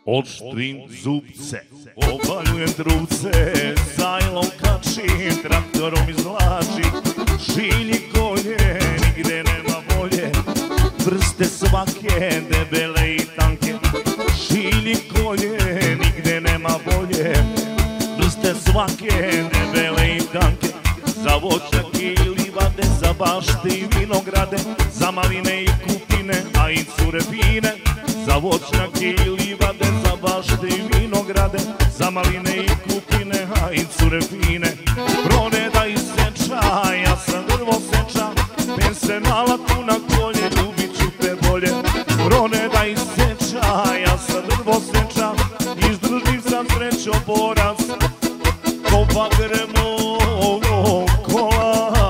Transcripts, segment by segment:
Oštrim zubce, obaljujem trupce, zajlom kačim, traktorom izvlačim, šilji kolje, nigde nema bolje, prste svake, debele i tanke, šilji kolje, nigde nema bolje, prste svake, debele i tanke, za voćak i livade, za bašte i vinograde, za maline i kupine, a i cure fine, za voćnjak i livade, za bašte i vinograde, za maline i kupine, a i cure fine. Proneda i seča, ja sam drvo seča, pensenala tu na kolje, ljubit ću te bolje. Proneda i seča, ja sam drvo seča, izdržljiv sam srećo borac, ko bagremo kolac.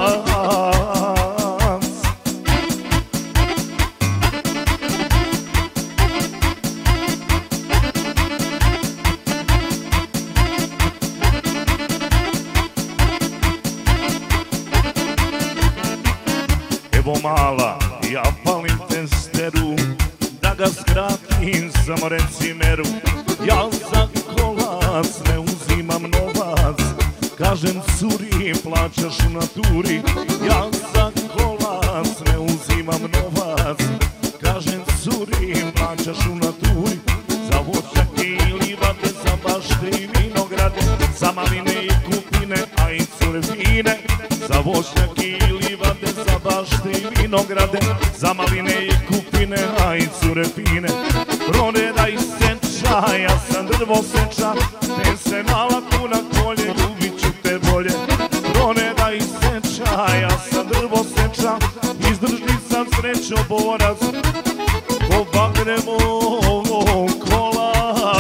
Evo mala, ja palim testeru, da ga skratim, samo reci meru. Ja za kolac ne uzimam novac, kažem curi, plaćaš u naturi. Ja za kolac ne uzimam novac, kažem curi, plaćaš u naturi. Za voćak i livade, za bašte i vinograde, za maline i kupine, a i cure fine. Za voćak i livade, za bašte i vinograde, za maline i kupine, a i cure fine. Proneda i seča, ja sam drvo seča, pensenala tu na kolje, ljubit ću te bolje. Proneda i seča, ja sam drvo seča, izdržljiv sam srećo borac, ko bagremo kolac.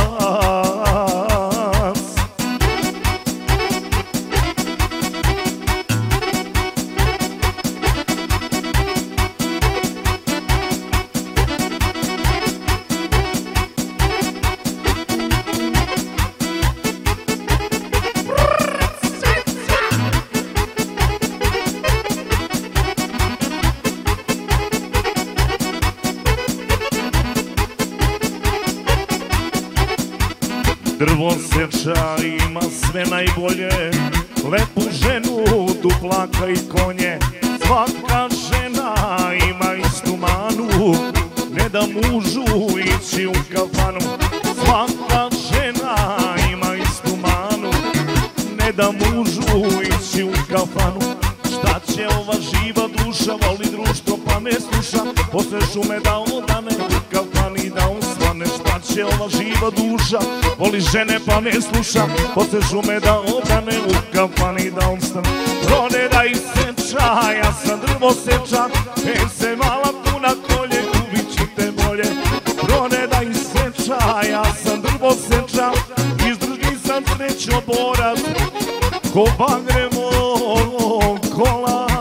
Drvo seča ima sve najbolje, lepu ženu, duplaka i konje. Svaka žena ima istu manu, ne da mužu ići u kafanu. Svaka žena ima istu manu, ne da mužu ići u kafanu. Šta će ova živa duša, voli društvo pa ne sluša, posle šume da odane, u kafani da usvane. Šta će ova živa duša, voli žene pa ne sluša, posle šume da odane, u kafani da ustane. Proneda i seča, ja sam drvo seča, pensenala tu na kolje, ljubit ću te bolje. Proneda i seča, ja sam drvo seča, izdržljiv sam srećo borac, ko bagremo kolac.